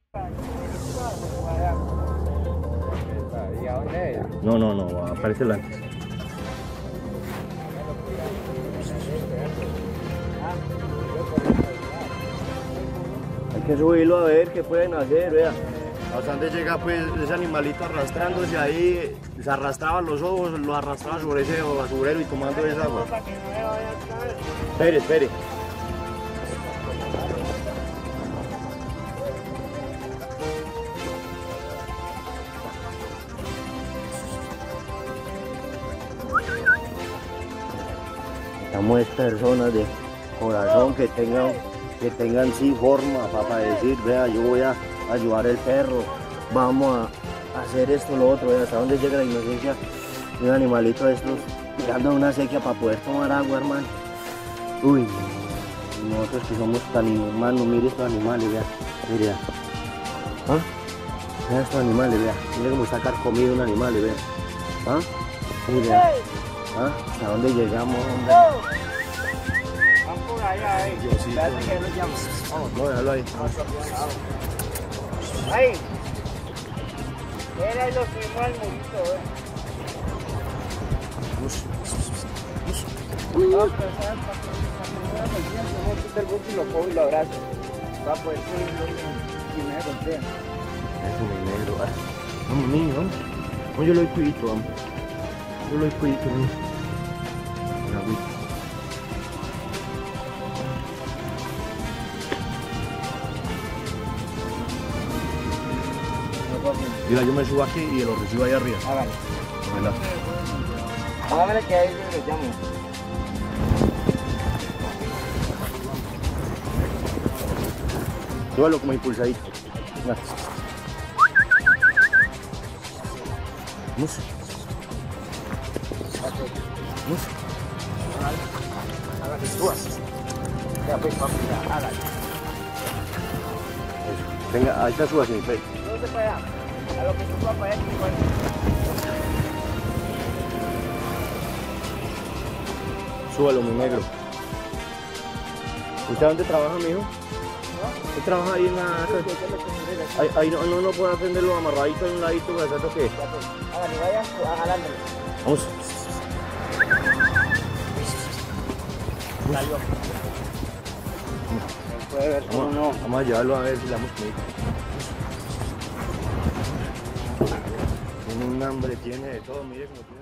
¿Y a dónde es? No, aparece el antes. Hay que subirlo a ver qué pueden hacer, vea. Hasta dónde llega pues ese animalito arrastrándose ahí, se arrastraban los ojos, lo arrastraba sobre ese basurero y tomando esa agua. Espere. Necesitamos personas de corazón que tengan sí forma para decir, vea, yo voy a ayudar al perro, vamos a hacer esto, lo otro, vea, hasta dónde llega la inocencia de un animalito de estos, tirando una sequía para poder tomar agua, hermano. Uy, nosotros que somos tan inhumanos, mire estos animales, vea, mire, ¿ah? Vea estos animales, vea, mire cómo está carcomido un animal, vea, ¿ah? Mire, ¿ah? ¿Hasta dónde llegamos, hombre? Van por allá, Diosito. Espérate que los llamo. Vamos, no, déjalo ahí. ¡Ay! Era y lo subimos al murito, No, pero sabes, para que no me golpeen, yo me quito el buque y lo cojo y lo abrazo. Va a poder subirlo y me golpea. Eso, mi negro. Vamos, niño, vamos. Vamos, yo lo doy cuidito, vamos. Yo lo doy cuidito, niño. Con agüita. Mira, yo me subo aquí y lo recibo ahí arriba. Hágale. Vela. Hágale que ahí lo llamo. Súbalo como impulsadito. Venga. Vamos. Vamos. Hágale, suba. Ya pues, papi, ya, hágale. Eso. Venga, ahí está suba, sin fe. ¿Dónde para allá? A lo que suba para allá, igual. Súbalo, mi negro. ¿Usted dónde trabaja, mijo? ¿Usted trabaja ahí en la... Ahí no puede aprenderlo amarradito en un ladito, ¿verdad? ¿Qué? Hágale, vaya, jalándolo. Vamos. Salió. Puede ver cómo no. Vamos a llevarlo a ver si le damos comida. Tiene un hambre, tiene de todo, mire cómo tiene.